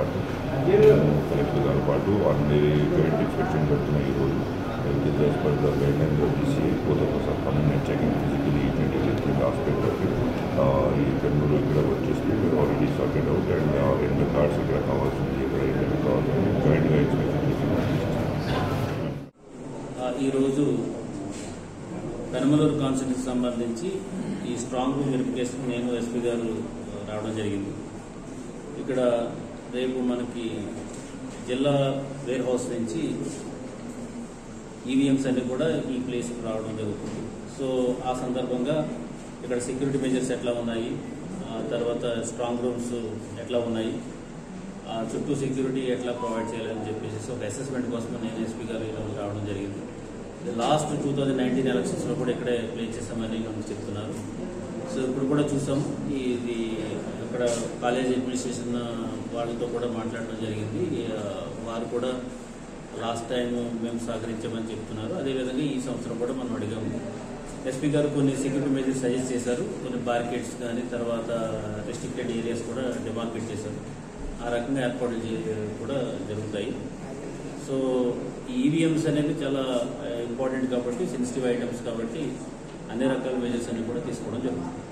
Collector గారి పాటు అన్ని జాయింట్ ఇన్స్పెక్షన్ పెడుతున్నాయి ఈరోజు. as per the guidelines of DCA, both of us are coming and checking physically each and every aspect of it. ఈ కర్నూలు ఇక్కడ వచ్చేసి ఆల్రెడీ సార్టెడ్ అవుట్ అండ్ ఎన్ని కార్డ్స్ ఇక్కడ కావాల్సింది ఇక్కడ ఏమైనా కావాల్సింది జాయింట్గా ఇన్స్పెక్షన్ చేసి. ఈరోజు పెనమలూరు కాన్స్టిట్యూన్సీకి సంబంధించి ఈ స్ట్రాంగ్ రూమ్ వెరిఫికేషన్ నేను ఎస్పీ గారు రావడం జరిగింది. ఇక్కడ రేపు మనకి జిల్లా వేర్ హౌస్ నుంచి ఈవీఎంస్ అన్ని కూడా ఈ ప్లేస్కి రావడం జరుగుతుంది. సో ఆ సందర్భంగా ఇక్కడ సెక్యూరిటీ మెజర్స్ ఎట్లా ఉన్నాయి, తర్వాత స్ట్రాంగ్ రూమ్స్ ఎట్లా ఉన్నాయి, చుట్టూ సెక్యూరిటీ ఎట్లా ప్రొవైడ్ చేయాలని చెప్పేసి ఒక అసెస్మెంట్ కోసం నేను ఎస్పీ గారు ఈరోజు రావడం జరిగింది. లాస్ట్ 2019 ఎలక్షన్స్లో కూడా ఇక్కడే ప్లే చేసామని మనకు చెప్తున్నారు. సో ఇప్పుడు కూడా చూసాం, ఇది ఇక్కడ కాలేజ్ అడ్మినిస్ట్రేషన్ వాళ్ళతో కూడా మాట్లాడడం జరిగింది. వారు కూడా లాస్ట్ టైం మేము సహకరించామని చెప్తున్నారు. అదేవిధంగా ఈ సంవత్సరం కూడా మనం అడిగాము. ఎస్పీ గారు కొన్ని సెక్యూరిటీ మెజర్స్ సజెస్ట్ చేశారు. కొన్ని బారికేడ్స్ కానీ తర్వాత రెస్ట్రిక్టెడ్ ఏరియాస్ కూడా డిమార్కేట్ చేశారు. ఆ రకంగా ఏర్పాట్లు కూడా జరుగుతాయి. సో ఈవీఎంస్ అనేవి చాలా ఇంపార్టెంట్ కాబట్టి, సెన్సిటివ్ ఐటమ్స్ కాబట్టి అన్ని రకాల మెజర్స్ అన్ని కూడా తీసుకోవడం జరుగుతుంది.